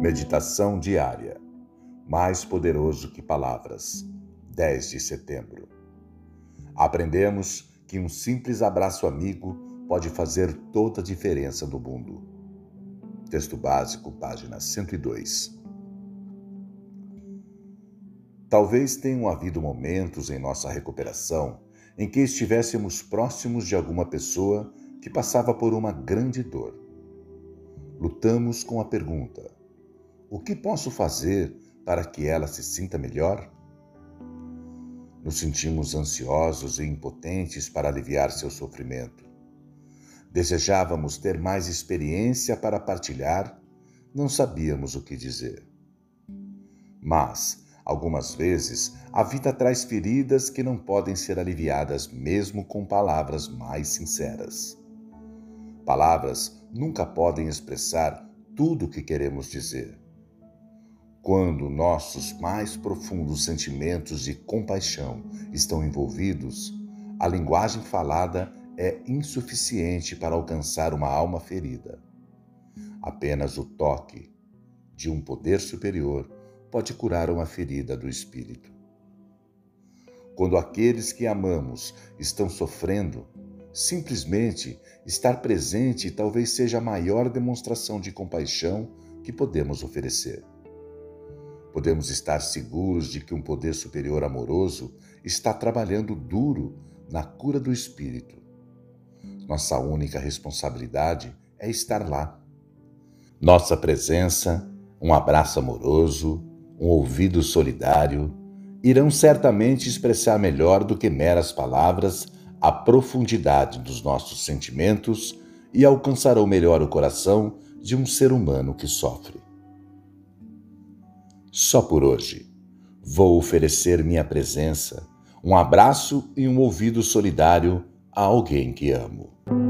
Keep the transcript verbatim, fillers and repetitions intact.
Meditação diária. Mais poderoso que palavras. dez de setembro. Aprendemos que um simples abraço amigo pode fazer toda a diferença no mundo. Texto básico, página cento e dois. Talvez tenham havido momentos em nossa recuperação em que estivéssemos próximos de alguma pessoa que passava por uma grande dor. Lutamos com a pergunta: o que posso fazer para que ela se sinta melhor? Nos sentimos ansiosos e impotentes para aliviar seu sofrimento. Desejávamos ter mais experiência para partilhar, não sabíamos o que dizer. Mas, algumas vezes, a vida traz feridas que não podem ser aliviadas mesmo com palavras mais sinceras. Palavras nunca podem expressar tudo o que queremos dizer. Quando nossos mais profundos sentimentos de compaixão estão envolvidos, a linguagem falada é insuficiente para alcançar uma alma ferida. Apenas o toque de um poder superior pode curar uma ferida do espírito. Quando aqueles que amamos estão sofrendo, simplesmente estar presente talvez seja a maior demonstração de compaixão que podemos oferecer. Podemos estar seguros de que um poder superior amoroso está trabalhando duro na cura do espírito. Nossa única responsabilidade é estar lá. Nossa presença, um abraço amoroso, um ouvido solidário, irão certamente expressar melhor do que meras palavras a profundidade dos nossos sentimentos e alcançarão melhor o coração de um ser humano que sofre. Só por hoje, vou oferecer minha presença, um abraço e um ouvido solidário a alguém que amo.